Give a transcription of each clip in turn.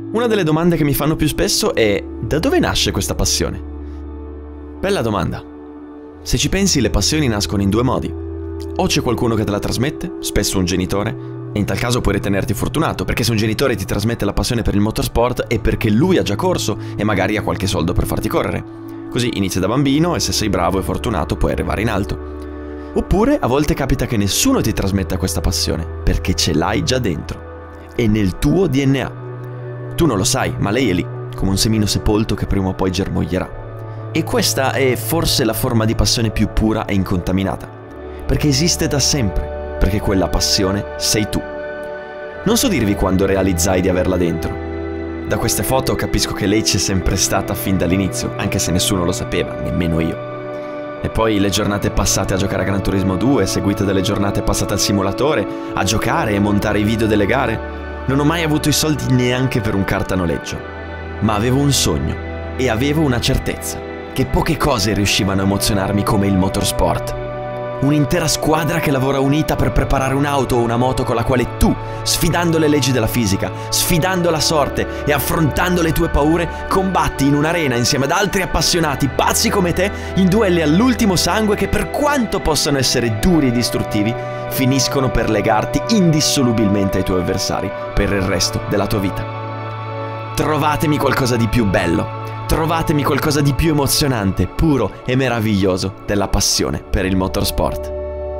Una delle domande che mi fanno più spesso è: da dove nasce questa passione? Bella domanda. Se ci pensi, le passioni nascono in due modi. O c'è qualcuno che te la trasmette, spesso un genitore, e in tal caso puoi ritenerti fortunato, perché se un genitore ti trasmette la passione per il motorsport è perché lui ha già corso e magari ha qualche soldo per farti correre. Così inizia da bambino e se sei bravo e fortunato puoi arrivare in alto. Oppure a volte capita che nessuno ti trasmetta questa passione, perché ce l'hai già dentro. È nel tuo DNA. Tu non lo sai, ma lei è lì, come un semino sepolto che prima o poi germoglierà. E questa è forse la forma di passione più pura e incontaminata, perché esiste da sempre, perché quella passione sei tu. Non so dirvi quando realizzai di averla dentro. Da queste foto capisco che lei c'è sempre stata fin dall'inizio, anche se nessuno lo sapeva, nemmeno io. E poi le giornate passate a giocare a Gran Turismo 2, seguite dalle giornate passate al simulatore, a giocare e montare i video delle gare. Non ho mai avuto i soldi neanche per un cartanoleggio, ma avevo un sogno e avevo una certezza, che poche cose riuscivano a emozionarmi come il motorsport. Un'intera squadra che lavora unita per preparare un'auto o una moto con la quale tu, sfidando le leggi della fisica, sfidando la sorte e affrontando le tue paure, combatti in un'arena insieme ad altri appassionati pazzi come te in duelli all'ultimo sangue che, per quanto possano essere duri e distruttivi, finiscono per legarti indissolubilmente ai tuoi avversari per il resto della tua vita. Trovatemi qualcosa di più bello. Trovatemi qualcosa di più emozionante, puro e meraviglioso della passione per il motorsport.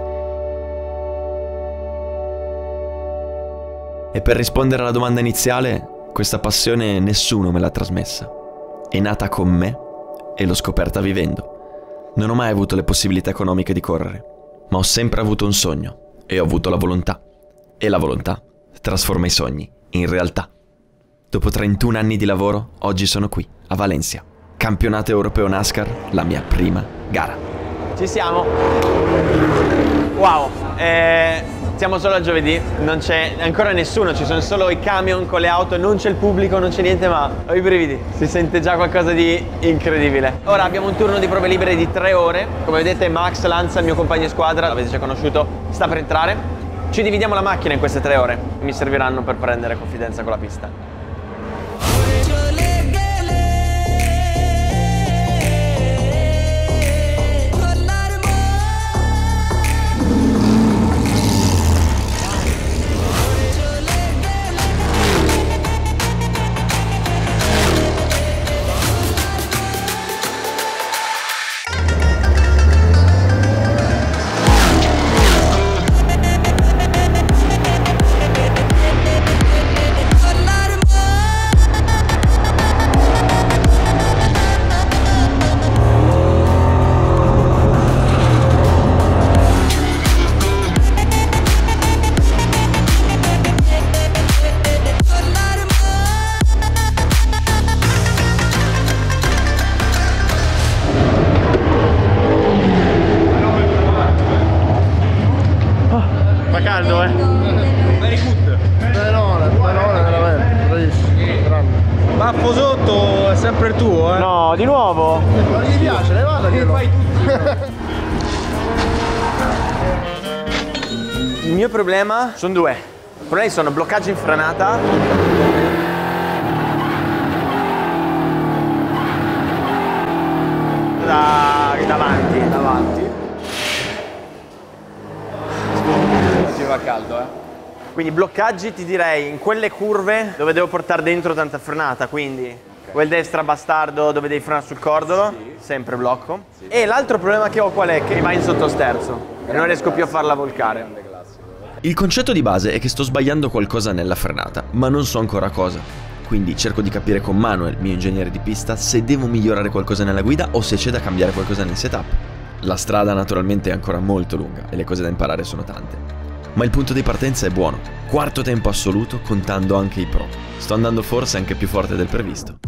E per rispondere alla domanda iniziale, questa passione nessuno me l'ha trasmessa. È nata con me e l'ho scoperta vivendo. Non ho mai avuto le possibilità economiche di correre, ma ho sempre avuto un sogno e ho avuto la volontà. E la volontà trasforma i sogni in realtà. Dopo 31 anni di lavoro, oggi sono qui, a Valencia. Campionato europeo NASCAR, la mia prima gara. Ci siamo. Wow, siamo solo a giovedì, non c'è ancora nessuno, ci sono solo i camion con le auto, non c'è il pubblico, non c'è niente, ma ho i brividi. Si sente già qualcosa di incredibile. Ora abbiamo un turno di prove libere di 3 ore. Come vedete Max Lanza, il mio compagno di squadra, l'avete già conosciuto, sta per entrare. Ci dividiamo la macchina in queste 3 ore. Mi serviranno per prendere confidenza con la pista. Fa caldo, Very good. Benone, veramente, bravissimo, grande. Baffo sotto è sempre il tuo, No, di nuovo? Ma gli piace, levata che fai tutto. Il mio problema sono 2. I problemi sono bloccaggio in frenata davanti. Ci fa caldo, Quindi bloccaggi ti direi in quelle curve dove devo portare dentro tanta frenata, quindi quel destra bastardo dove devi frenare sul cordolo, sempre blocco. E l'altro problema che ho qual è? Che va in sottosterzo e non riesco più a farla volcare. Il concetto di base è che sto sbagliando qualcosa nella frenata, ma non so ancora cosa. Quindi cerco di capire con Manuel, mio ingegnere di pista, se devo migliorare qualcosa nella guida o se c'è da cambiare qualcosa nel setup. La strada naturalmente è ancora molto lunga e le cose da imparare sono tante. Ma il punto di partenza è buono. 4º tempo assoluto contando anche i pro. Sto andando forse anche più forte del previsto.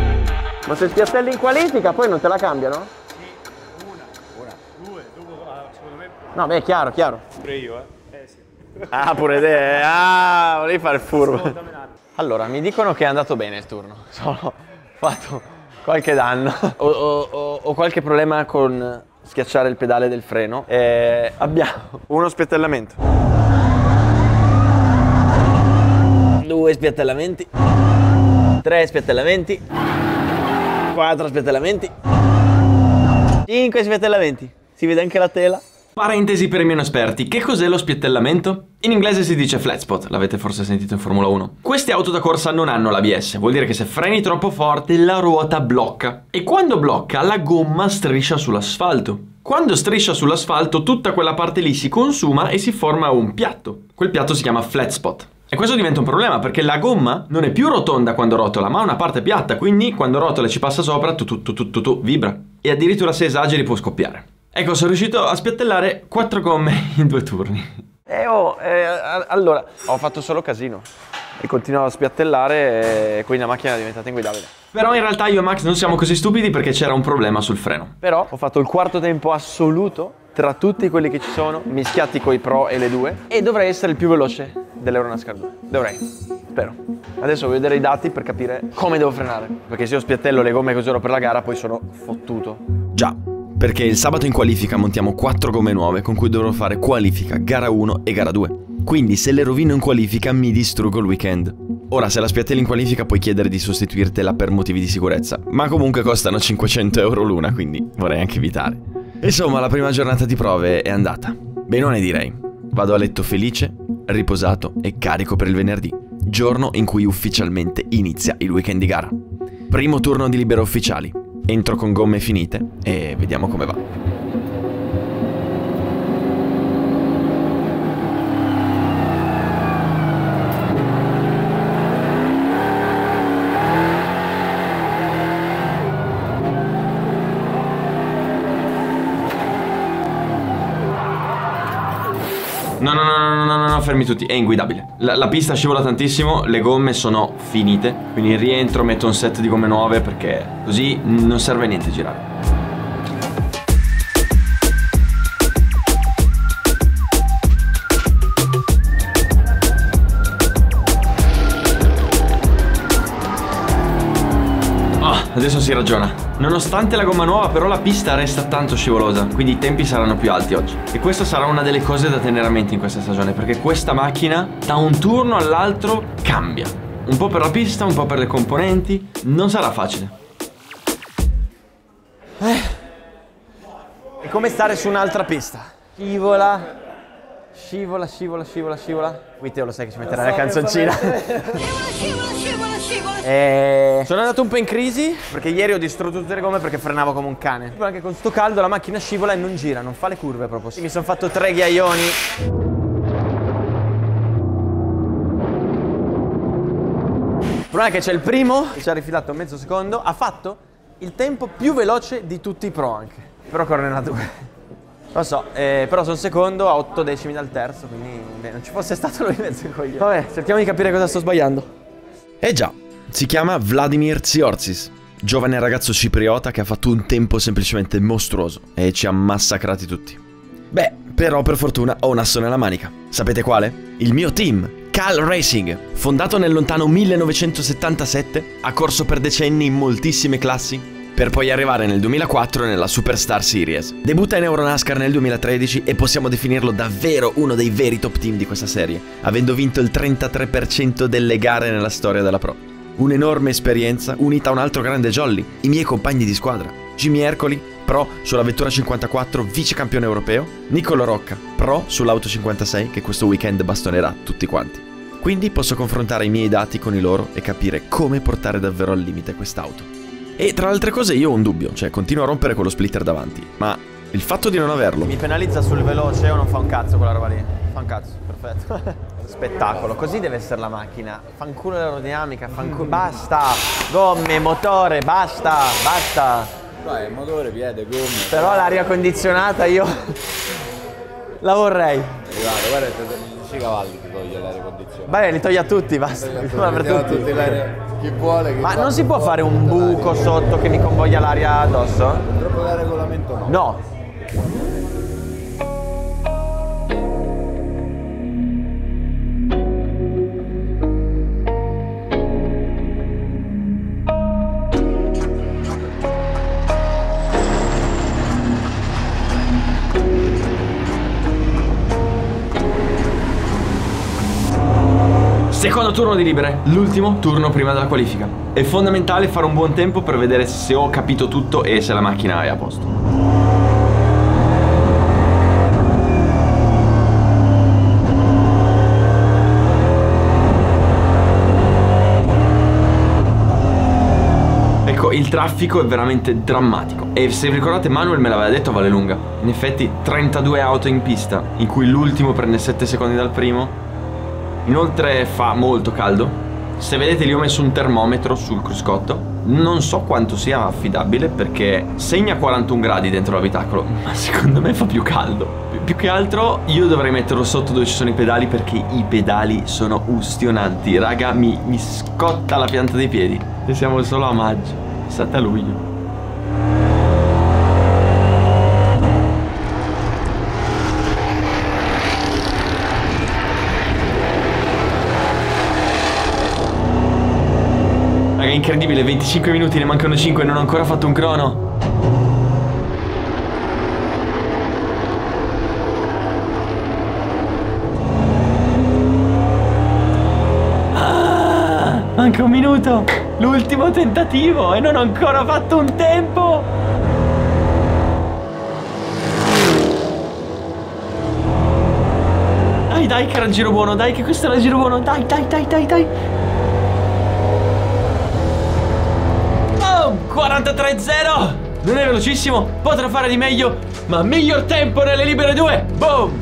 Ma se spiattelli in qualifica poi non te la cambiano? Una, due, No, beh, chiaro. Pure io, sì. Ah, pure te. Ah, volevi fare il furbo. Allora, mi dicono che è andato bene il turno. Solo fatto qualche danno. Ho qualche problema con schiacciare il pedale del freno. Abbiamo uno spiattellamento. 2 spiattellamenti. 3 spiattellamenti. 4 spiattellamenti. 5 spiattellamenti. Si vede anche la tela. Parentesi per i meno esperti, che cos'è lo spiattellamento? In inglese si dice flat spot, l'avete forse sentito in Formula 1. Queste auto da corsa non hanno l'ABS, vuol dire che se freni troppo forte la ruota blocca. E quando blocca la gomma striscia sull'asfalto. Quando striscia sull'asfalto tutta quella parte lì si consuma e si forma un piatto. Quel piatto si chiama flat spot. E questo diventa un problema perché la gomma non è più rotonda quando rotola, ma ha una parte piatta, quindi quando rotola e ci passa sopra, vibra. E addirittura se esageri può scoppiare. Ecco, sono riuscito a spiattellare 4 gomme in 2 turni. Allora, ho fatto solo casino e continuavo a spiattellare e quindi la macchina è diventata inguidabile. Però in realtà io e Max non siamo così stupidi perché c'era un problema sul freno. Però ho fatto il quarto tempo assoluto tra tutti quelli che ci sono, mischiati coi Pro e le 2, e dovrei essere il più veloce dell'Euronascar 2. Dovrei, spero. Adesso voglio vedere i dati per capire come devo frenare, perché se io spiattello le gomme che userò per la gara poi sono fottuto. Già, perché il sabato in qualifica montiamo 4 gomme nuove con cui dovrò fare qualifica, gara 1 e gara 2. Quindi se le rovino in qualifica mi distruggo il weekend. Ora se la spiattelli in qualifica puoi chiedere di sostituirtela per motivi di sicurezza, ma comunque costano 500 euro l'una, quindi vorrei anche evitare. Insomma, la prima giornata di prove è andata. Benone direi. Vado a letto felice, riposato e carico per il venerdì, giorno in cui ufficialmente inizia il weekend di gara. Primo turno di libera ufficiali. Entro con gomme finite e vediamo come va. No, fermi tutti, è inguidabile. La pista scivola tantissimo, le gomme sono finite, quindi in rientro metto un set di gomme nuove perché così non serve a niente girare. Adesso si ragiona. Nonostante la gomma nuova, però la pista resta tanto scivolosa, quindi i tempi saranno più alti oggi. E questa sarà una delle cose da tenere a mente in questa stagione, perché questa macchina da un turno all'altro cambia. Un po' per la pista, un po' per le componenti. Non sarà facile. È come stare su un'altra pista. Scivola. Qui te lo sai che ci metterai la canzoncina. Sono andato un po' in crisi perché ieri ho distrutto tutte le gomme perché frenavo come un cane. Anche con sto caldo la macchina scivola e non gira, non fa le curve proprio. Mi sono fatto 3 ghiaioni. Il problema è che c'è il primo che ci ha rifilato mezzo secondo, ha fatto il tempo più veloce di tutti i Pro anche. Però corre una 2. Lo so, però sono secondo a 8 decimi dal terzo, quindi non ci fosse stato lui in mezzo ai coglioni. Vabbè, cerchiamo di capire cosa sto sbagliando. Già, si chiama Vladimir Tsiortzis, giovane ragazzo cipriota che ha fatto un tempo semplicemente mostruoso e ci ha massacrati tutti. Beh, però per fortuna ho un asso nella manica. Sapete quale? Il mio team, Cal Racing, fondato nel lontano 1977, ha corso per decenni in moltissime classi, per poi arrivare nel 2004 nella Superstar Series. Debutta in Euronascar nel 2013 e possiamo definirlo davvero uno dei veri top team di questa serie, avendo vinto il 33% delle gare nella storia della Pro. Un'enorme esperienza unita a un altro grande jolly, i miei compagni di squadra. Jimmy Ercoli, Pro sulla vettura 54, vice campione europeo. Nicolo Rocca, Pro sull'auto 56 che questo weekend bastonerà tutti quanti. Quindi posso confrontare i miei dati con i loro e capire come portare davvero al limite quest'auto. E tra le altre cose io ho un dubbio, cioè continuo a rompere quello splitter davanti, ma il fatto di non averlo... Mi penalizza sul veloce o non fa un cazzo quella roba lì? Fa un cazzo, perfetto. Spettacolo, così deve essere la macchina. Fanculo l'aerodinamica, fanculo... Basta! Gomme, motore, basta! Vai, motore, piede, gomme. Però l'aria condizionata io... la vorrei. Guarda, 10 cavalli ti toglie l'aria condizionata. Vabbè, li toglie a tutti, basta. Per tutti. Chi vuole che... Ma non si può fare un buco sotto che mi convoglia l'aria addosso? Purtroppo il regolamento no. No. Secondo turno di libere, l'ultimo turno prima della qualifica. È fondamentale fare un buon tempo per vedere se ho capito tutto e se la macchina è a posto. Ecco, il traffico è veramente drammatico. E se vi ricordate, Manuel me l'aveva detto a Vallelunga. In effetti 32 auto in pista, in cui l'ultimo prende 7 secondi dal primo. Inoltre fa molto caldo. Se vedete lì ho messo un termometro sul cruscotto. Non so quanto sia affidabile perché segna 41 gradi dentro l'abitacolo, ma secondo me fa più caldo. Più che altro io dovrei metterlo sotto dove ci sono i pedali, perché i pedali sono ustionanti. Raga, mi scotta la pianta dei piedi. E siamo solo a maggio, 7 luglio. Raga, incredibile, 25 minuti, ne mancano 5 e non ho ancora fatto un crono. Manca un minuto, l'ultimo tentativo e non ho ancora fatto un tempo. Dai che era il giro buono, dai che questo era il giro buono, dai. Oh, 43.0. Non è velocissimo, potrà fare di meglio, ma miglior tempo nelle libere 2. Boom.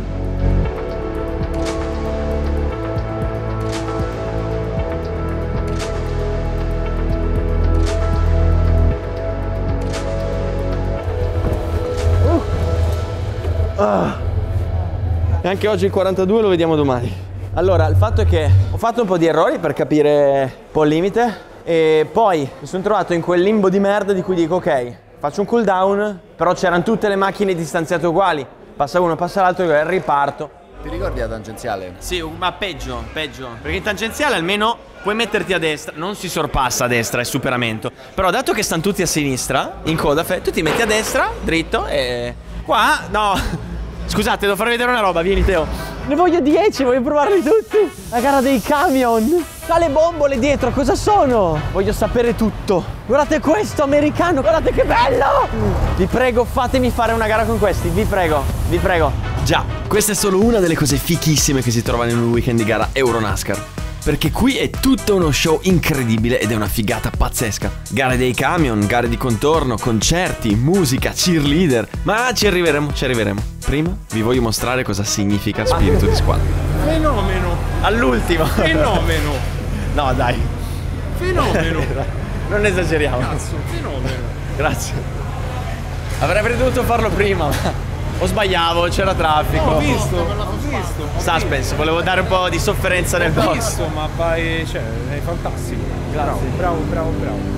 E anche oggi il 42 lo vediamo domani. Allora, il fatto è che ho fatto un po' di errori per capire un po' il limite e poi mi sono trovato in quel limbo di merda di cui dico ok, faccio un cooldown, però c'erano tutte le macchine distanziate uguali. Passa uno, passa l'altro e riparto. Ti ricordi la tangenziale? Sì, ma peggio, perché in tangenziale almeno puoi metterti a destra, non si sorpassa a destra, è superamento. Però dato che stanno tutti a sinistra, in coda, tu ti metti a destra, dritto e... Qua, no... Scusate, devo farvi vedere una roba, vieni Teo. Ne voglio 10, voglio provarli tutti. La gara dei camion. Ha le bombole dietro, cosa sono? Voglio sapere tutto. Guardate questo americano, guardate che bello. Vi prego, fatemi fare una gara con questi, vi prego. Già, questa è solo una delle cose fichissime che si trovano in un weekend di gara Euronascar. Perché qui è tutto uno show incredibile ed è una figata pazzesca. Gare dei camion, gare di contorno, concerti, musica, cheerleader. Ma ci arriveremo. Prima vi voglio mostrare cosa significa spirito di squadra. Fenomeno. All'ultimo. Fenomeno. No, dai. Fenomeno. Non esageriamo. Cazzo, fenomeno. Grazie. Avrei dovuto farlo prima. O sbagliavo, c'era traffico. Ho visto. Suspense, volevo dare un po' di sofferenza nel box. Ho visto, ma vai, cioè, è fantastico. Grazie. Bravo.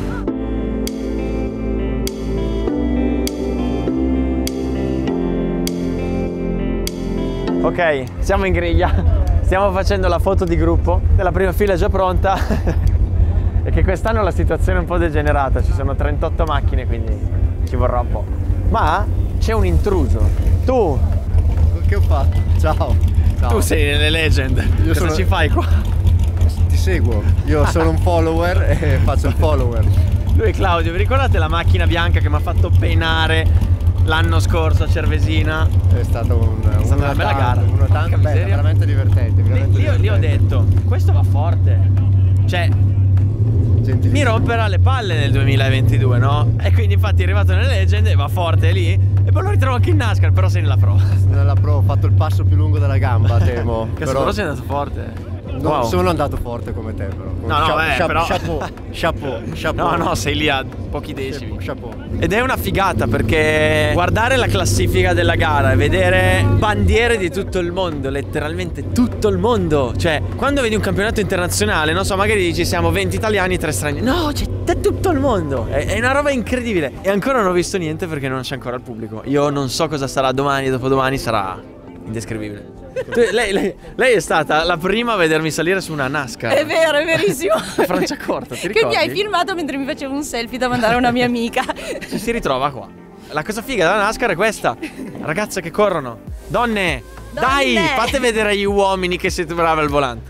Ok, siamo in griglia. Stiamo facendo la foto di gruppo. La prima fila è già pronta. E che quest'anno la situazione è un po' degenerata. Ci sono 38 macchine, quindi ci vorrà un po'. Ma c'è un intruso. Tu. Che ho fatto? Ciao. Tu sei nelle legend. Cosa ci fai qua? Ti seguo. Io sono un follower e faccio il follower. Lui è Claudio. Vi ricordate la macchina bianca che mi ha fatto penare l'anno scorso a Cervesina? È stata una bella gara. Una tanto bella, veramente divertente. Lì ho detto, questo va forte. Cioè, mi romperà le palle nel 2022, no? E quindi infatti è arrivato nelle legend e va forte lì. E poi lo ritrovo anche in NASCAR, però sei nella Pro. Nella Pro ho fatto il passo più lungo della gamba, temo. Però sei andato forte. Non Wow. sono andato forte come te, però. Però Chapeau. No, sei lì a pochi decimi. Chapeau. Ed è una figata perché guardare la classifica della gara e vedere bandiere di tutto il mondo, letteralmente tutto il mondo. Cioè, quando vedi un campionato internazionale, non so, magari dici siamo 20 italiani, 3 stranieri. No, c'è tutto il mondo. È una roba incredibile. E ancora non ho visto niente perché non c'è ancora il pubblico. Io non so cosa sarà domani e dopodomani, sarà indescrivibile. Lei è stata la prima a vedermi salire su una NASCAR. È vero, è verissimo. Franciacorta, ti ricordi? Che mi hai filmato mentre mi facevo un selfie da mandare a una mia amica. Ci si ritrova qua. La cosa figa della NASCAR è questa. Ragazze che corrono. Donne, dai, fate vedere agli uomini che siete bravi al volante.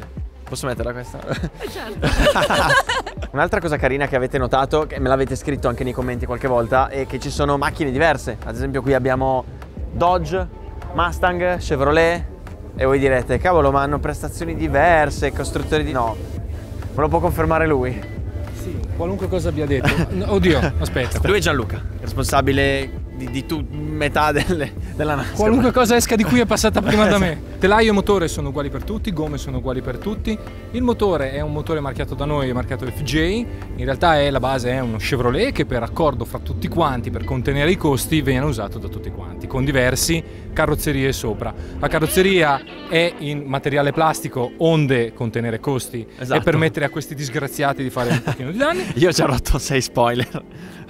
Posso metterla questa? Certo. Un'altra cosa carina che avete notato, che me l'avete scritto anche nei commenti qualche volta, è che ci sono macchine diverse. Ad esempio qui abbiamo Dodge, Mustang, Chevrolet. E voi direte, cavolo, ma hanno prestazioni diverse, costruttori di... No, me lo può confermare lui. Sì, qualunque cosa abbia detto. Oddio, aspetta. Lui è Gianluca, responsabile di metà della NASCAR. Qualunque cosa esca di qui è passata prima da me. Telaio e motore sono uguali per tutti, gomme sono uguali per tutti. Il motore è un motore marchiato da noi, è marchiato FJ. In realtà la base è uno Chevrolet che per accordo fra tutti quanti, per contenere i costi, viene usato da tutti quanti, con diversi carrozzerie sopra. La carrozzeria è in materiale plastico onde contenere costi e permettere a questi disgraziati di fare un pochino di danni. Io ci ho rotto 6 spoiler.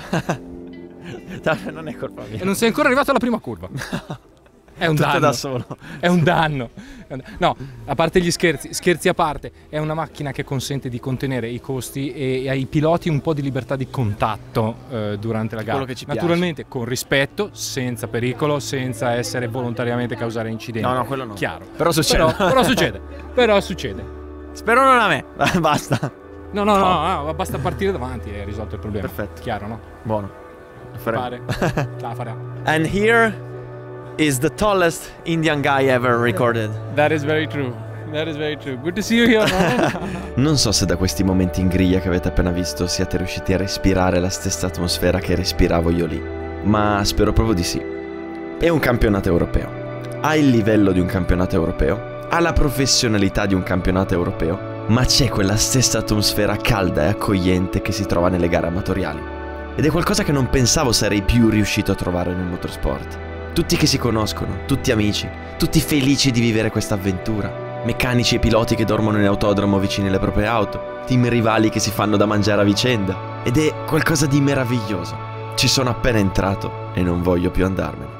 Non è colpa mia. E non sei ancora arrivato alla prima curva. È un danno. Da solo. È un danno. No, a parte gli scherzi a parte, è una macchina che consente di contenere i costi e ai piloti un po' di libertà di contatto durante la gara. Quello che ci piace. Naturalmente con rispetto, senza pericolo, senza essere volontariamente causare incidenti. No, quello no. Chiaro. Però succede. Però succede. Spero non a me. Basta. No, basta partire davanti e risolto il problema. Perfetto. Chiaro, no? Buono. Fare. La farà. And here is the tallest Indian guy ever recorded. That is very true. Good to see you here, man. Non so se da questi momenti in griglia che avete appena visto siate riusciti a respirare la stessa atmosfera che respiravo io lì, ma spero proprio di sì. È un campionato europeo. Ha il livello di un campionato europeo, ha la professionalità di un campionato europeo, ma c'è quella stessa atmosfera calda e accogliente che si trova nelle gare amatoriali. Ed è qualcosa che non pensavo sarei più riuscito a trovare nel motorsport. Tutti che si conoscono, tutti amici, tutti felici di vivere questa avventura. Meccanici e piloti che dormono in autodromo vicini alle proprie auto. Team rivali che si fanno da mangiare a vicenda. Ed è qualcosa di meraviglioso. Ci sono appena entrato e non voglio più andarmene.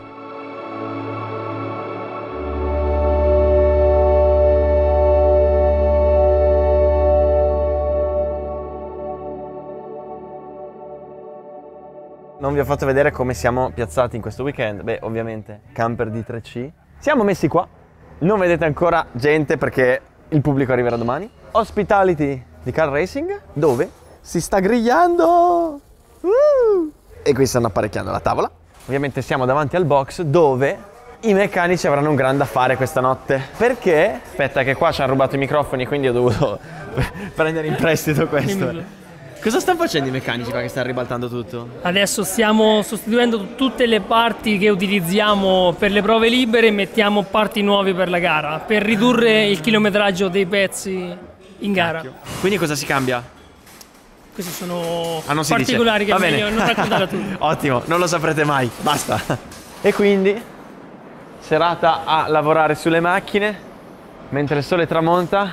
Non vi ho fatto vedere come siamo piazzati in questo weekend. Beh, ovviamente, camper di 3C. Siamo messi qua. Non vedete ancora gente perché il pubblico arriverà domani. Hospitality di Car Racing, dove si sta grigliando. E qui stanno apparecchiando la tavola. Ovviamente siamo davanti al box dove i meccanici avranno un gran da fare questa notte. Perché? Aspetta che qua ci hanno rubato i microfoni, quindi ho dovuto prendere in prestito questo. Cosa stanno facendo i meccanici qua che stanno ribaltando tutto? Adesso stiamo sostituendo tutte le parti che utilizziamo per le prove libere e mettiamo parti nuove per la gara, per ridurre il chilometraggio dei pezzi in gara. Quindi cosa si cambia? Questi sono si particolari dice. che è meglio non raccontare a tutti. Ottimo, non lo saprete mai, basta. E quindi, serata a lavorare sulle macchine, mentre il sole tramonta.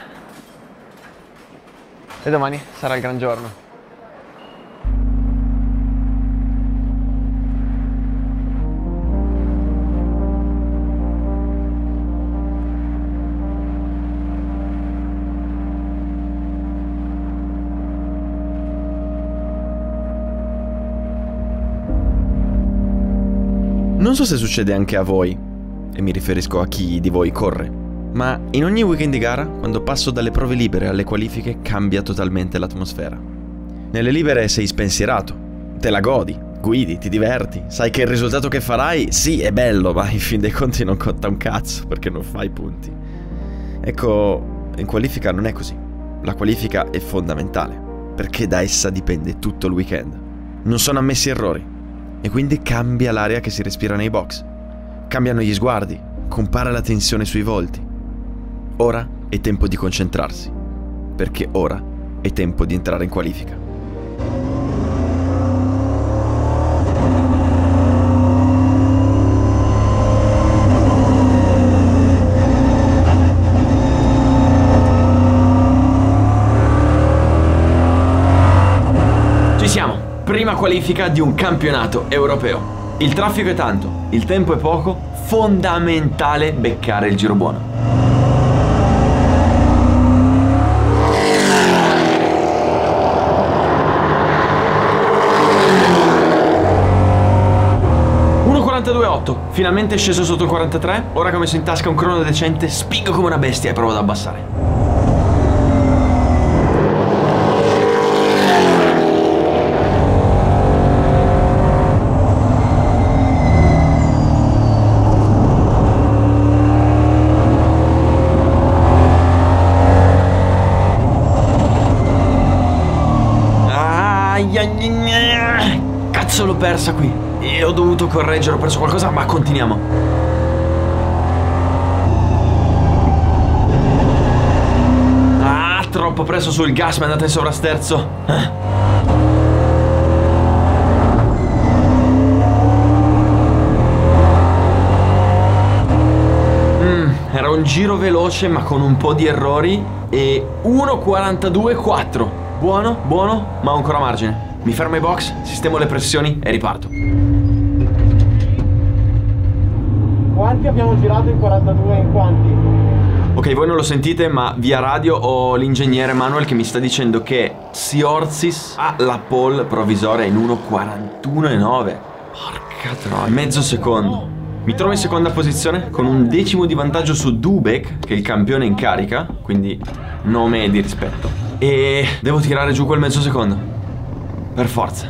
E domani sarà il gran giorno. Non so se succede anche a voi, e mi riferisco a chi di voi corre, ma in ogni weekend di gara, quando passo dalle prove libere alle qualifiche, cambia totalmente l'atmosfera. Nelle libere sei spensierato, te la godi, guidi, ti diverti, sai che il risultato che farai, sì, è bello, ma in fin dei conti non conta un cazzo, perché non fai punti. Ecco, in qualifica non è così. La qualifica è fondamentale, perché da essa dipende tutto il weekend. Non sono ammessi errori. E quindi cambia l'aria che si respira nei box. Cambiano gli sguardi, compare la tensione sui volti. Ora è tempo di concentrarsi, perché ora è tempo di entrare in qualifica. Ci siamo! Prima qualifica di un campionato europeo. Il traffico è tanto, il tempo è poco, fondamentale beccare il giro buono. Finalmente è sceso sotto il 43. Ora che ho messo in tasca un crono decente, spingo come una bestia e provo ad abbassare. Cazzo, l'ho persa qui. E ho dovuto correggere, ho perso qualcosa, ma continuiamo. Ah, troppo preso sul gas, mi è andata in sovrasterzo. Era un giro veloce ma con un po' di errori. E 1:42,4. Buono, buono, ma ho ancora margine. Mi fermo ai box, sistemo le pressioni e riparto. Quanti abbiamo girato in 42 in quanti? Ok, voi non lo sentite, ma via radio ho l'ingegnere Manuel che mi sta dicendo che Siortzis ha la pole provvisoria in 1:41,9. Porca troia. Mezzo secondo. Mi trovo in seconda posizione con un decimo di vantaggio su Dubek, che è il campione in carica, quindi nome di rispetto. E devo tirare giù quel mezzo secondo. Per forza.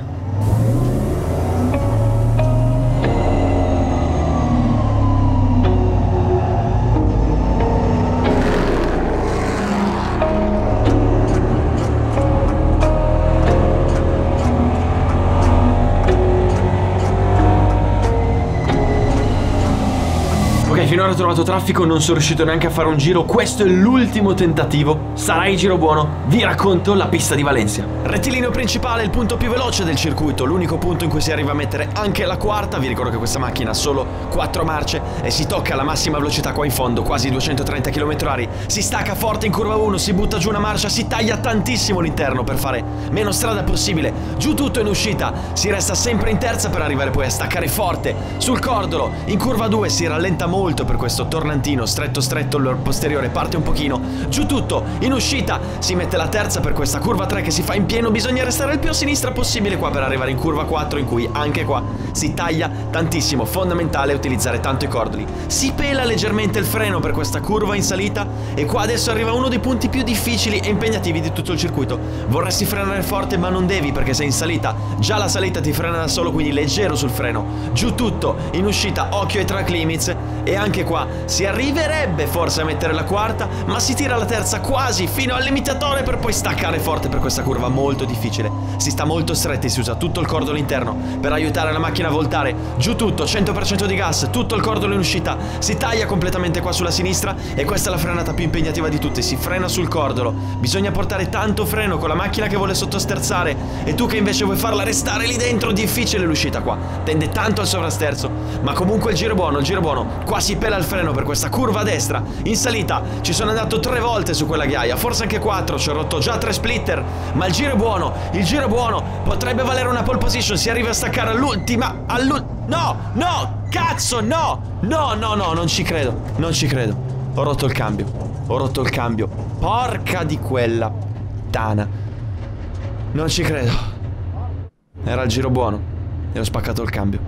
Finora ho trovato traffico, non sono riuscito neanche a fare un giro. Questo è l'ultimo tentativo. Sarà il giro buono. Vi racconto la pista di Valencia. Rettilineo principale, il punto più veloce del circuito, l'unico punto in cui si arriva a mettere anche la quarta. Vi ricordo che questa macchina ha solo 4 marce e si tocca la massima velocità qua in fondo, quasi 230 km/h. Si stacca forte in curva 1, si butta giù una marcia, si taglia tantissimo l'interno per fare meno strada possibile. Giù tutto in uscita, si resta sempre in terza per arrivare poi a staccare forte sul cordolo. In curva 2 si rallenta molto per questo tornantino stretto stretto, il posteriore parte un pochino. Giù tutto in uscita, si mette la terza per questa curva 3 che si fa in pieno. Bisogna restare il più a sinistra possibile qua per arrivare in curva 4, in cui anche qua si taglia tantissimo. Fondamentale utilizzare tanto i cordoli. Si pela leggermente il freno per questa curva in salita e qua adesso arriva uno dei punti più difficili e impegnativi di tutto il circuito. Vorresti frenare forte ma non devi, perché sei in salita. Già la salita ti frena da solo, quindi leggero sul freno. Giù tutto in uscita, occhio ai track limits. E anche qua si arriverebbe forse a mettere la quarta, ma si tira la terza quasi fino al limitatore per poi staccare forte per questa curva molto difficile. Si sta molto stretti, si usa tutto il cordolo interno per aiutare la macchina a voltare. Giù tutto, 100% di gas, tutto il cordolo in uscita. Si taglia completamente qua sulla sinistra e questa è la frenata più impegnativa di tutte. Si frena sul cordolo, bisogna portare tanto freno con la macchina che vuole sottosterzare e tu che invece vuoi farla restare lì dentro. Difficile l'uscita qua, tende tanto al sovrasterzo, ma comunque il giro è buono, il giro è buono. Qua si pela il freno per questa curva a destra. In salita ci sono andato 3 volte su quella ghiaia, forse anche 4, ci ho rotto già 3 splitter, ma il giro è buono, il giro è buono. Potrebbe valere una pole position, si arriva a staccare all'ultima, no, no, cazzo, no, no, no, no, non ci credo, non ci credo. Ho rotto il cambio, ho rotto il cambio. Porca di quella puttana. Non ci credo. Era il giro buono e ho spaccato il cambio.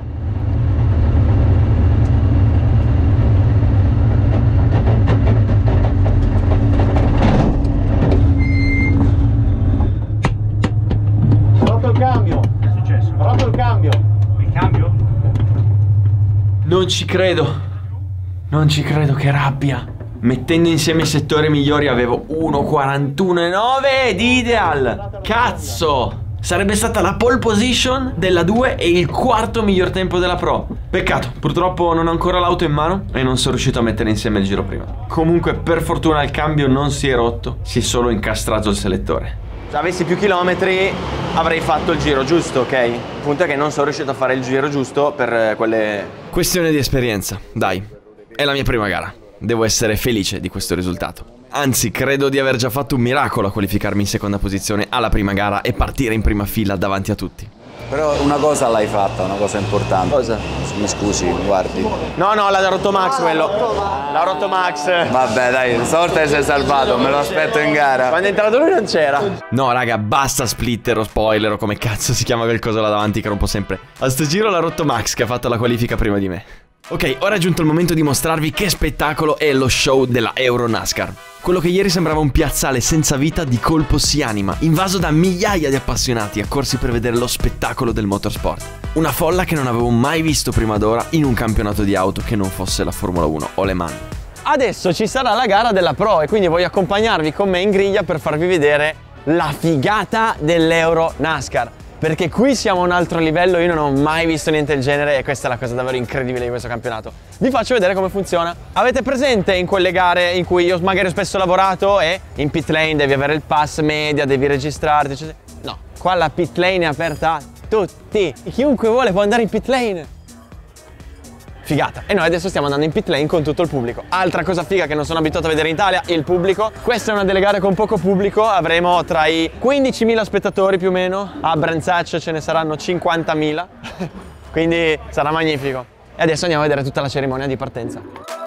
Non ci credo. Non ci credo, che rabbia. Mettendo insieme i settori migliori avevo 1:41,9 di ideal. Cazzo! Sarebbe stata la pole position della 2 e il quarto miglior tempo della Pro. Peccato, purtroppo non ho ancora l'auto in mano e non sono riuscito a mettere insieme il giro prima. Comunque per fortuna il cambio non si è rotto, si è solo incastrato il selettore. Se avessi più chilometri avrei fatto il giro giusto, ok? Il punto è che non sono riuscito a fare il giro giusto per quelle... Questione di esperienza, dai. È la mia prima gara. Devo essere felice di questo risultato. Anzi, credo di aver già fatto un miracolo a qualificarmi in seconda posizione alla prima gara e partire in prima fila davanti a tutti. Però una cosa l'hai fatta, una cosa importante. Cosa? Mi scusi, guardi. No, l'ha rotto Max quello. L'ha rotto Max. Vabbè, dai, stavolta ti sei salvato, me lo aspetto in gara. Quando è entrato lui non c'era. No, raga, basta splitter o spoiler o come cazzo si chiama quel coso là davanti che rompo sempre. A sto giro l'ha rotto Max, che ha fatto la qualifica prima di me. Ok, ora è giunto il momento di mostrarvi che spettacolo è lo show della Euro NASCAR. Quello che ieri sembrava un piazzale senza vita di colpo si anima, invaso da migliaia di appassionati accorsi per vedere lo spettacolo del motorsport. Una folla che non avevo mai visto prima d'ora in un campionato di auto che non fosse la Formula 1 o Le Mans. Adesso ci sarà la gara della Pro e quindi voglio accompagnarvi con me in griglia per farvi vedere la figata dell'Euro NASCAR. perché qui siamo a un altro livello, io non ho mai visto niente del genere e questa è la cosa davvero incredibile di questo campionato. Vi faccio vedere come funziona. Avete presente in quelle gare in cui io magari ho spesso lavorato e in pit lane devi avere il pass media, devi registrarti, eccetera. No, qua la pit lane è aperta a tutti, chiunque vuole può andare in pit lane. Figata. E noi adesso stiamo andando in pit lane con tutto il pubblico. Altra cosa figa che non sono abituato a vedere in Italia, il pubblico. Questa è una delle gare con poco pubblico, avremo tra i 15.000 spettatori più o meno. A Brands Hatch ce ne saranno 50.000, quindi sarà magnifico. E adesso andiamo a vedere tutta la cerimonia di partenza.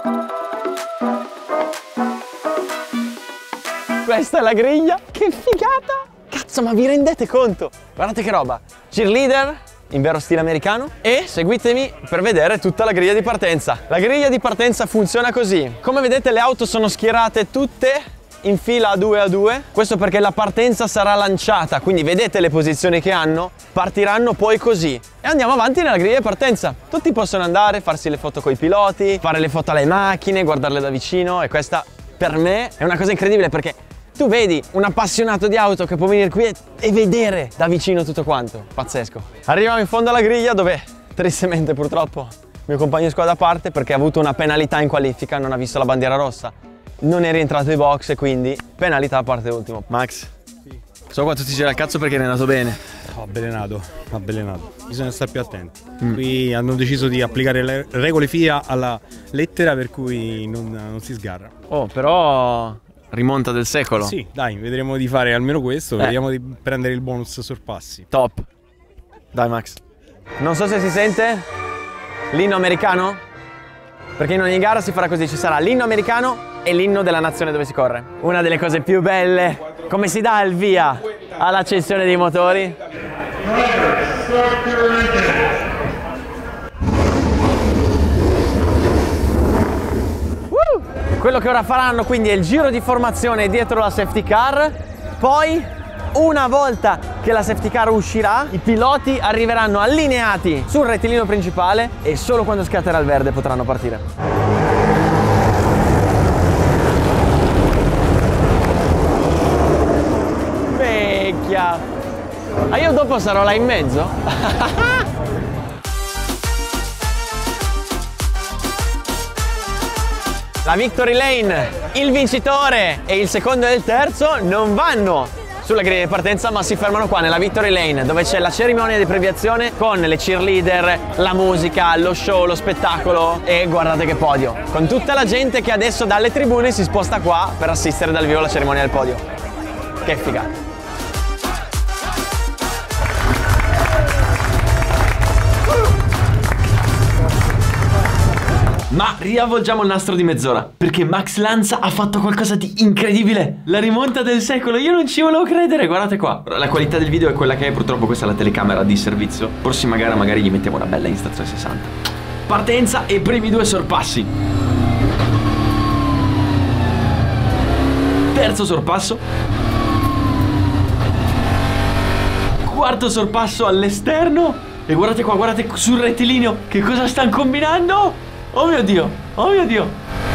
Questa è la griglia, che figata! Cazzo, ma vi rendete conto? Guardate che roba. Cheerleader in vero stile americano e seguitemi per vedere tutta la griglia di partenza. La griglia di partenza funziona così. Come vedete le auto sono schierate tutte in fila a due, questo perché la partenza sarà lanciata, quindi vedete le posizioni che hanno, partiranno poi così e andiamo avanti nella griglia di partenza. Tutti possono andare, farsi le foto con i piloti, fare le foto alle macchine, guardarle da vicino e questa per me è una cosa incredibile perché tu vedi un appassionato di auto che può venire qui e vedere da vicino tutto quanto. Pazzesco. Arriviamo in fondo alla griglia dove, tristemente purtroppo, il mio compagno di squadra parte perché ha avuto una penalità in qualifica, non ha visto la bandiera rossa. Non è rientrato ai box e quindi penalità a parte ultimo. Max, so quanto ti gira il cazzo perché ne è andato bene. Avvelenato. Bisogna stare più attenti. Qui hanno deciso di applicare le regole FIA alla lettera per cui non si sgarra. Oh, però... rimonta del secolo. Sì, dai, vedremo di fare almeno questo, vediamo di prendere il bonus sorpassi. Top. Dai Max. Non so se si sente l'inno americano, perché in ogni gara si farà così, ci sarà l'inno americano e l'inno della nazione dove si corre. Una delle cose più belle, come si dà il via all'accensione dei motori. Quello che ora faranno quindi è il giro di formazione dietro la safety car, poi una volta che la safety car uscirà i piloti arriveranno allineati sul rettilineo principale e solo quando scatterà il verde potranno partire. Vecchia! Ah, io dopo sarò là in mezzo? La Victory Lane, il vincitore e il secondo e il terzo non vanno sulla griglia di partenza ma si fermano qua nella Victory Lane dove c'è la cerimonia di premiazione con le cheerleader, la musica, lo show, lo spettacolo e guardate che podio, con tutta la gente che adesso dalle tribune si sposta qua per assistere dal vivo alla cerimonia del podio. Che figata! Ma riavvolgiamo il nastro di mezz'ora perché Max Lanza ha fatto qualcosa di incredibile. La rimonta del secolo, io non ci volevo credere, guardate qua. La qualità del video è quella che è, purtroppo questa è la telecamera di servizio. Prossima gara magari gli mettiamo una bella Insta360. Partenza e primi due sorpassi. Terzo sorpasso. Quarto sorpasso all'esterno. E guardate qua, guardate sul rettilineo che cosa stanno combinando. Oh mio Dio, oh mio Dio.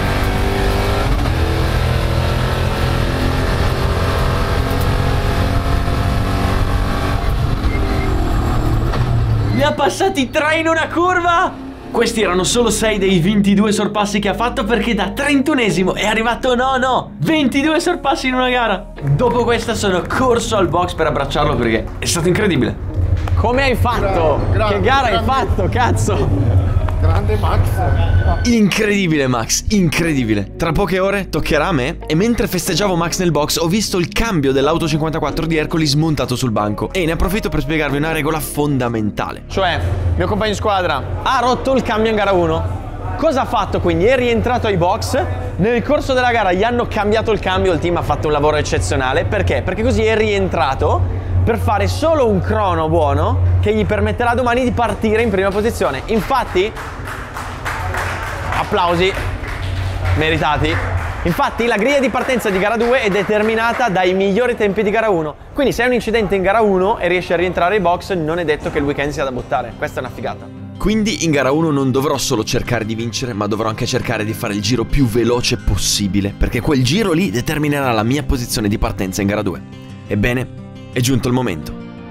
Ne ha passati 3 in una curva. Questi erano solo 6 dei 22 sorpassi che ha fatto perché da 31esimo è arrivato nono. 22 sorpassi in una gara. Dopo questa sono corso al box per abbracciarlo perché è stato incredibile. Come hai fatto? Che gara hai fatto, cazzo? Grande Max. Incredibile Max, incredibile. Tra poche ore toccherà a me e mentre festeggiavo Max nel box ho visto il cambio dell'auto 54 di Ercoli smontato sul banco e ne approfitto per spiegarvi una regola fondamentale. Cioè, il mio compagno di squadra ha rotto il cambio in gara 1. Cosa ha fatto quindi? È rientrato ai box. Nel corso della gara gli hanno cambiato il cambio, il team ha fatto un lavoro eccezionale. Perché? Perché così è rientrato per fare solo un crono buono che gli permetterà domani di partire in prima posizione. Infatti, applausi meritati. Infatti la griglia di partenza di gara 2 è determinata dai migliori tempi di gara 1. Quindi se hai un incidente in gara 1 e riesci a rientrare ai box, non è detto che il weekend sia da buttare. Questa è una figata. Quindi in gara 1 non dovrò solo cercare di vincere, ma dovrò anche cercare di fare il giro più veloce possibile, perché quel giro lì determinerà la mia posizione di partenza in gara 2. Ebbene, è giunto il momento.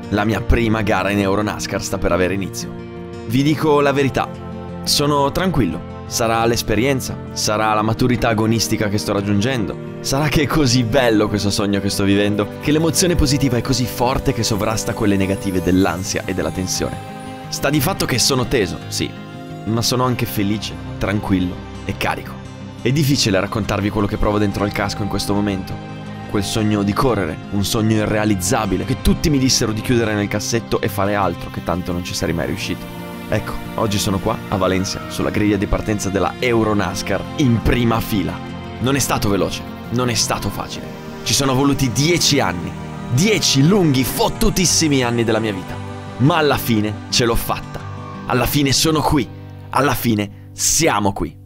La mia prima gara in Euronascar sta per avere inizio. Vi dico la verità, sono tranquillo. Sarà l'esperienza, sarà la maturità agonistica che sto raggiungendo. Sarà che è così bello questo sogno che sto vivendo, che l'emozione positiva è così forte che sovrasta quelle negative dell'ansia e della tensione. Sta di fatto che sono teso, sì, ma sono anche felice, tranquillo e carico. È difficile raccontarvi quello che provo dentro al casco in questo momento. Quel sogno di correre, un sogno irrealizzabile, che tutti mi dissero di chiudere nel cassetto e fare altro, che tanto non ci sarei mai riuscito. Ecco, oggi sono qua, a Valencia, sulla griglia di partenza della Euronascar, in prima fila. Non è stato veloce, non è stato facile. Ci sono voluti 10 anni, 10 lunghi, fottutissimi anni della mia vita. Ma alla fine ce l'ho fatta. Alla fine sono qui. Alla fine siamo qui.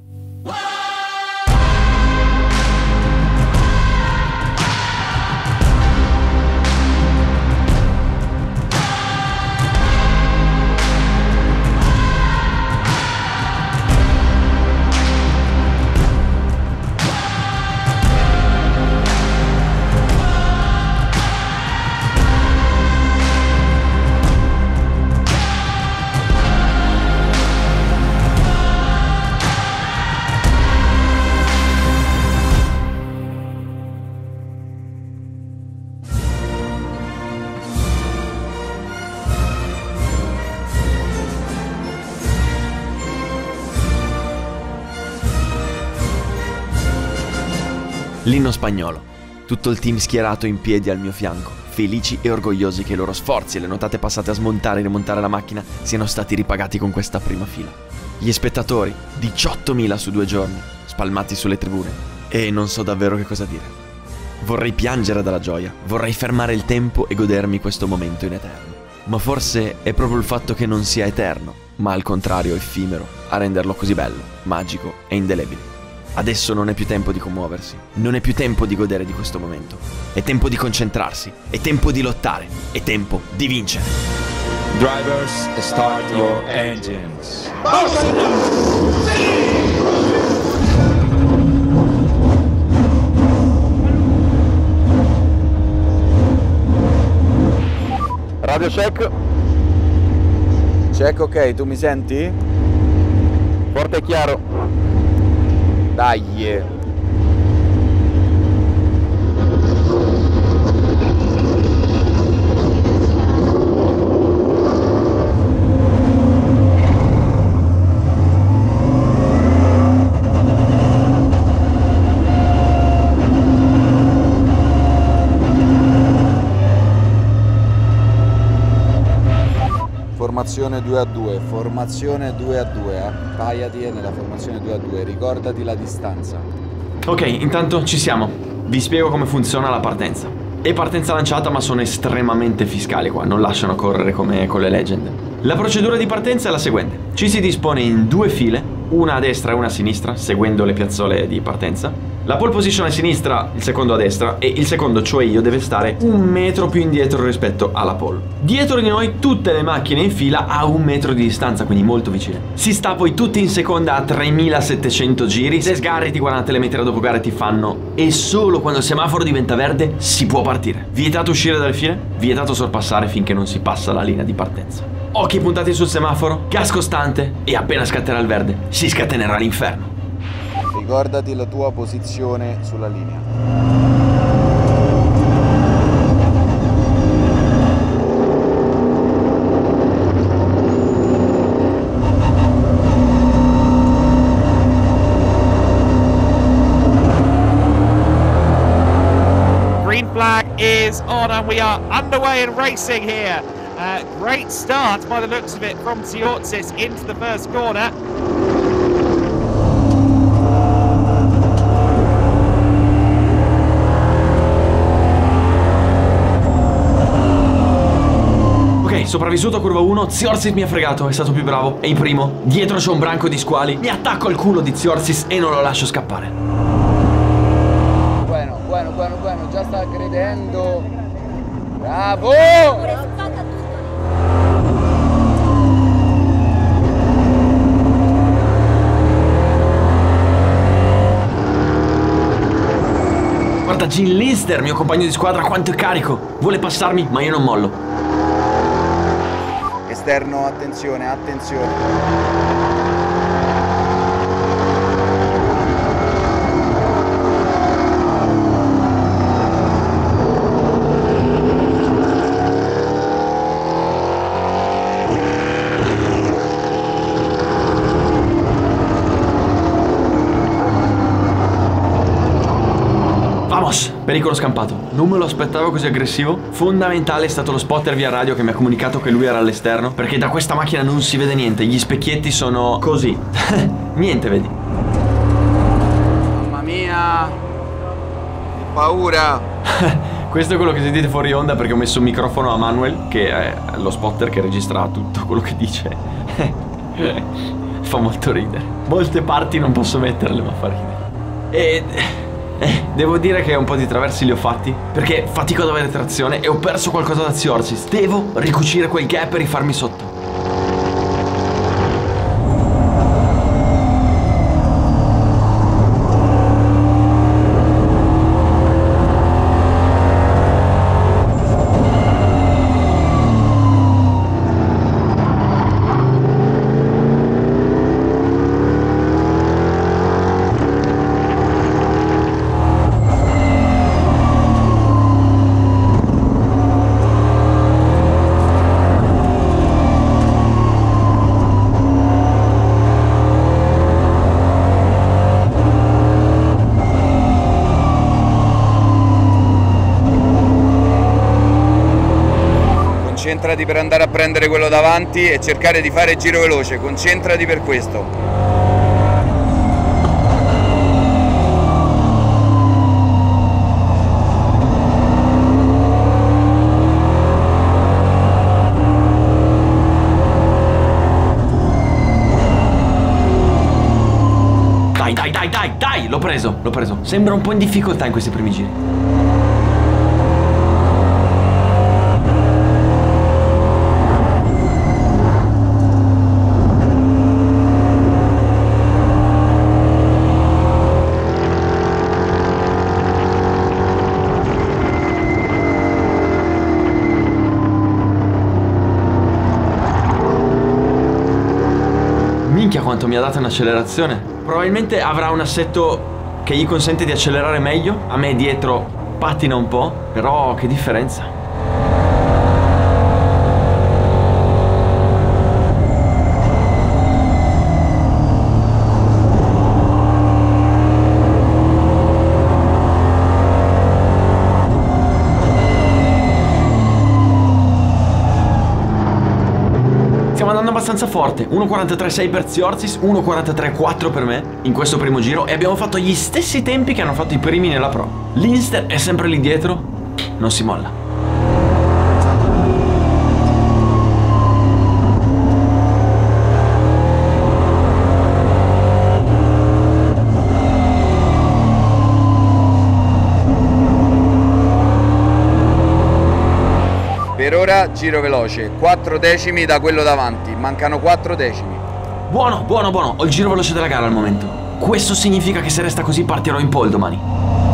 L'inno spagnolo, tutto il team schierato in piedi al mio fianco, felici e orgogliosi che i loro sforzi e le notate passate a smontare e rimontare la macchina siano stati ripagati con questa prima fila. Gli spettatori, 18.000 su 2 giorni, spalmati sulle tribune, e non so davvero che cosa dire. Vorrei piangere dalla gioia, vorrei fermare il tempo e godermi questo momento in eterno. Ma forse è proprio il fatto che non sia eterno, ma al contrario effimero, a renderlo così bello, magico e indelebile. Adesso non è più tempo di commuoversi, non è più tempo di godere di questo momento. È tempo di concentrarsi, è tempo di lottare, è tempo di vincere. Drivers, start your engines. Radio check. Check, ok, tu mi senti? Forte e chiaro. Dai. Formazione 2-2, formazione 2-2, appaiati nella formazione 2-2, ricordati la distanza. Ok, intanto ci siamo. Vi spiego come funziona la partenza. È partenza lanciata, ma sono estremamente fiscali qua, non lasciano correre come con le Legend. La procedura di partenza è la seguente. Ci si dispone in 2 file, una a destra e una a sinistra, seguendo le piazzole di partenza. La pole position a sinistra, il secondo a destra, e il secondo, cioè io, deve stare 1 metro più indietro rispetto alla pole. Dietro di noi tutte le macchine in fila a 1 metro di distanza, quindi molto vicine. Si sta poi tutti in seconda a 3700 giri. Se sgarri, 40 telemetri dopo gare ti fanno, e solo quando il semaforo diventa verde si può partire. Vietato uscire dalle file, vietato sorpassare finché non si passa la linea di partenza. Occhi puntati sul semaforo, gas costante, e appena scatterà il verde si scatenerà l'inferno. Ricordati la tua posizione sulla linea. Green flag is on and we are underway and racing here. Great start by the looks of it from Tsiortsis into the first corner. Sopravvissuto a curva 1, Tsiortsis mi ha fregato, è stato più bravo, è in primo. Dietro c'è un branco di squali, mi attacco al culo di Tsiortsis e non lo lascio scappare. Bueno, già sta credendo. Bravo! Guarda Gene Lister, mio compagno di squadra, quanto è carico. Vuole passarmi, ma io non mollo. all'esterno, attenzione, attenzione. Pericolo scampato. Non me lo aspettavo così aggressivo. Fondamentale è stato lo spotter via radio che mi ha comunicato che lui era all'esterno, perché da questa macchina non si vede niente. Gli specchietti sono così. Niente, vedi. Mamma mia, che paura. Questo è quello che sentite fuori onda perché ho messo un microfono a Manuel, che è lo spotter che registra tutto quello che dice. Fa molto ridere. Molte parti non posso metterle, ma fa ridere. Devo dire che un po' di traversi li ho fatti, perché fatico ad avere trazione e ho perso qualcosa da Ziorsis. Devo ricucire quel gap e rifarmi sotto. Concentrati per andare a prendere quello davanti e cercare di fare giro veloce, concentrati per questo. Dai, l'ho preso. Sembra un po' in difficoltà in questi primi giri. Minchia quanto mi ha dato un'accelerazione. Probabilmente avrà un assetto che gli consente di accelerare meglio. A me dietro pattina un po', però che differenza. Stiamo andando abbastanza forte. 1.43.6 per Ziorsis, 1.43.4 per me in questo primo giro, e abbiamo fatto gli stessi tempi che hanno fatto i primi nella Pro. L'Inster è sempre lì dietro, non si molla. Per ora giro veloce, 4 decimi da quello davanti, mancano 4 decimi. Buono. Ho il giro veloce della gara al momento. Questo significa che se resta così partirò in pole domani.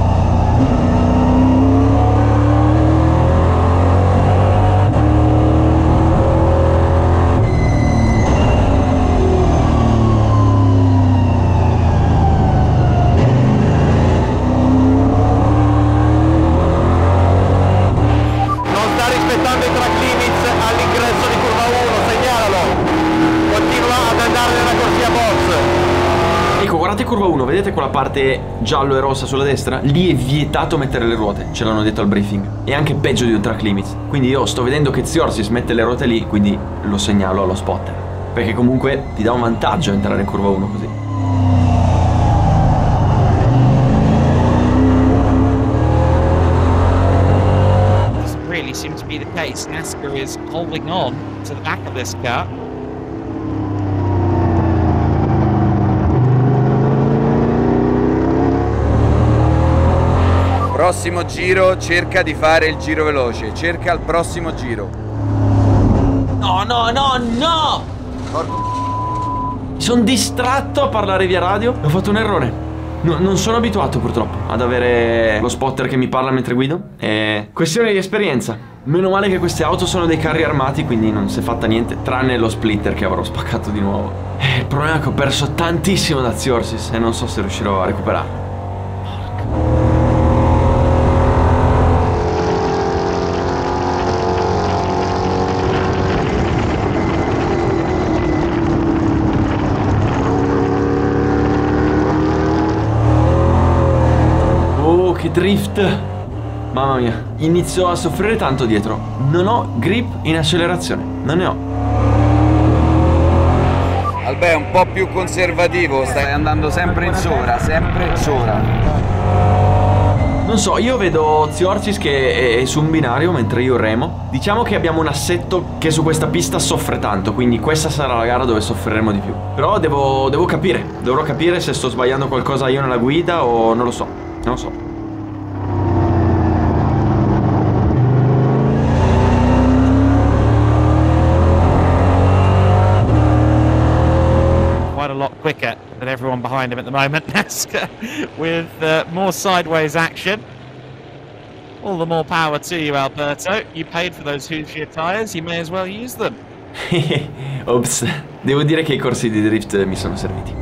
Curva 1, vedete quella parte giallo e rossa sulla destra? Lì è vietato mettere le ruote, ce l'hanno detto al briefing. È anche peggio di un track limits. Quindi io sto vedendo che Ziorsis mette le ruote lì, quindi lo segnalo allo spotter, perché comunque ti dà un vantaggio entrare in curva 1 così. This really seems to be the case. NASCAR is holding on to the back of this car. Prossimo giro, cerca di fare il giro veloce, cerca il prossimo giro. No! Mi sono distratto a parlare via radio, ho fatto un errore. Non sono abituato purtroppo ad avere lo spotter che mi parla mentre guido. È questione di esperienza. Meno male che queste auto sono dei carri armati, quindi non si è fatta niente, tranne lo splitter che avrò spaccato di nuovo. Il problema è che ho perso tantissimo da Ziorsis e non so se riuscirò a recuperarlo. Che drift! Mamma mia, inizio a soffrire tanto dietro. Non ho grip in accelerazione, non ne ho. Albè è un po' più conservativo, stai andando sempre in sovra, sempre sopra. Non so, io vedo Ziorsis che è su un binario mentre io remo. Diciamo che abbiamo un assetto che su questa pista soffre tanto, quindi questa sarà la gara dove soffriremo di più. Però devo capire, dovrò capire se sto sbagliando qualcosa io nella guida o non lo so, non lo so. A lot quicker than everyone behind him at the moment. Nesca with more sideways action. All the more power to you, Alberto. You paid for those Hoosier tyres, you may as well use them. Ops, devo dire che i corsi di drift mi sono serviti.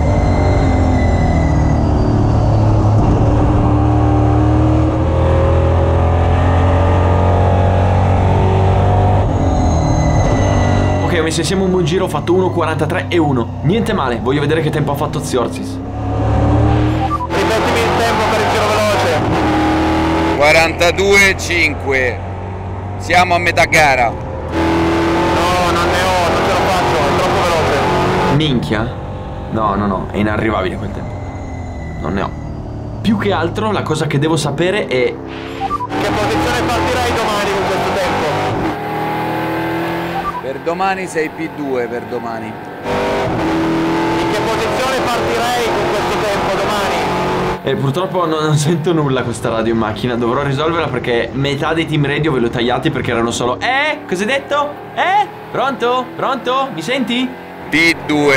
Ho messo insieme un buon giro, ho fatto 1.43 e 1. Niente male, voglio vedere che tempo ha fatto Ziorsis. Ripetimi il tempo per il giro veloce. 42,5. Siamo a metà gara. No, non ce la faccio, è troppo veloce. Minchia? No, è inarrivabile quel tempo. Non ne ho. Più che altro la cosa che devo sapere è... Che posizione partirai domani con questo tempo? Per domani sei P2 per domani. In che posizione partirei con questo tempo domani? Purtroppo non sento nulla questa radio in macchina. Dovrò risolverla perché metà dei team radio ve l'ho tagliati perché erano solo cosa hai detto? Pronto? Pronto? Mi senti? P2.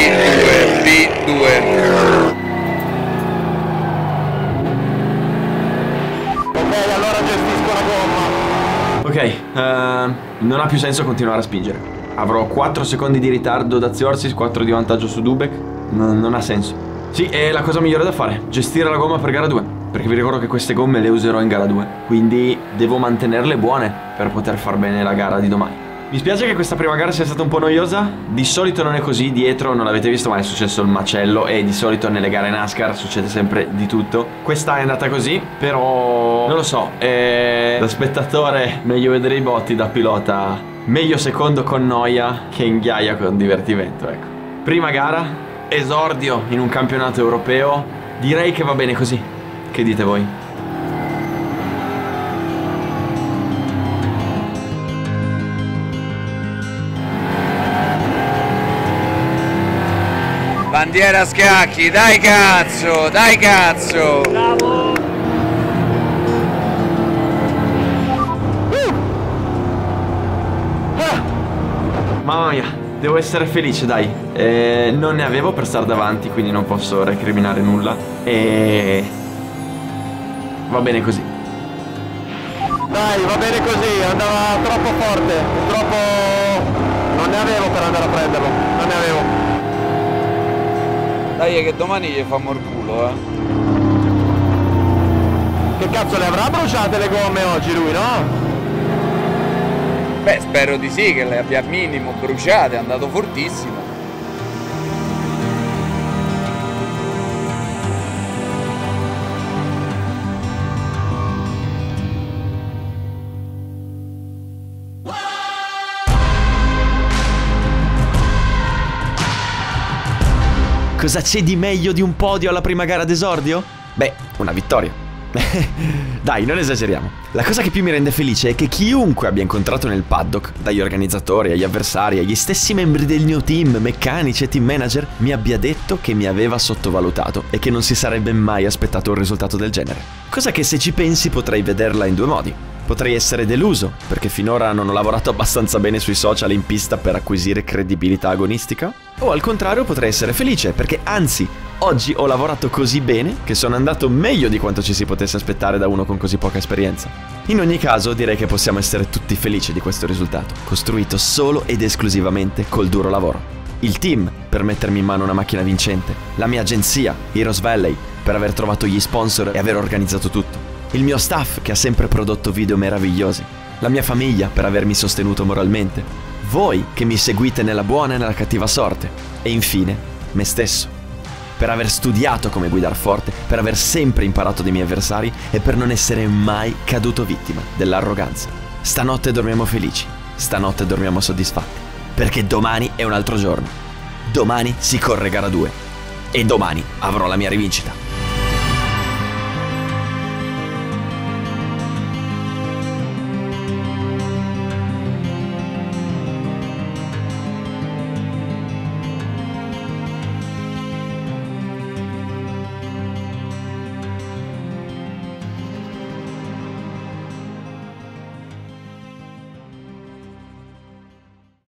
Ok, allora gestisco la gomma. Ok, non ha più senso continuare a spingere. Avrò 4 secondi di ritardo da Ziorsis, 4 di vantaggio su Dubek. Non ha senso. Sì, è la cosa migliore da fare, gestire la gomma per gara 2. Perché vi ricordo che queste gomme le userò in gara 2. Quindi devo mantenerle buone per poter far bene la gara di domani. Mi spiace che questa prima gara sia stata un po' noiosa. Di solito non è così, dietro non l'avete visto ma è successo il macello. E di solito nelle gare NASCAR succede sempre di tutto. Questa è andata così, però non lo so, da spettatore meglio vedere i botti, da pilota meglio secondo con noia che in ghiaia con divertimento, ecco. Prima gara, esordio in un campionato europeo. Direi che va bene così. Che dite voi? Bandiera a scacchi, dai cazzo, dai cazzo! Bravo! Mamma mia, devo essere felice, dai. Non ne avevo per stare davanti, quindi non posso recriminare nulla. E va bene così. Dai, va bene così, andava troppo forte. Purtroppo non ne avevo per andare a prenderlo. Non ne avevo. Dai che domani gli famo il culo, Che cazzo, le avrà bruciate le gomme oggi lui, no? Beh, spero di sì, che le abbia minimo bruciate, è andato fortissimo. Cosa c'è di meglio di un podio alla prima gara d'esordio? Beh, una vittoria. Dai, non esageriamo. La cosa che più mi rende felice è che chiunque abbia incontrato nel paddock, dagli organizzatori agli avversari, agli stessi membri del mio team, meccanici e team manager, mi abbia detto che mi aveva sottovalutato e che non si sarebbe mai aspettato un risultato del genere. Cosa che, se ci pensi, potrei vederla in due modi. Potrei essere deluso, perché finora non ho lavorato abbastanza bene sui social e in pista per acquisire credibilità agonistica. O al contrario potrei essere felice, perché anzi, Oggi ho lavorato così bene che sono andato meglio di quanto ci si potesse aspettare da uno con così poca esperienza. In ogni caso direi che possiamo essere tutti felici di questo risultato, costruito solo ed esclusivamente col duro lavoro. Il team per mettermi in mano una macchina vincente, la mia agenzia, Heroes Valley, per aver trovato gli sponsor e aver organizzato tutto, il mio staff che ha sempre prodotto video meravigliosi, la mia famiglia per avermi sostenuto moralmente, voi che mi seguite nella buona e nella cattiva sorte, e infine me stesso, per aver studiato come guidare forte, per aver sempre imparato dai miei avversari e per non essere mai caduto vittima dell'arroganza. Stanotte dormiamo felici, stanotte dormiamo soddisfatti, perché domani è un altro giorno. Domani si corre gara 2 e domani avrò la mia rivincita.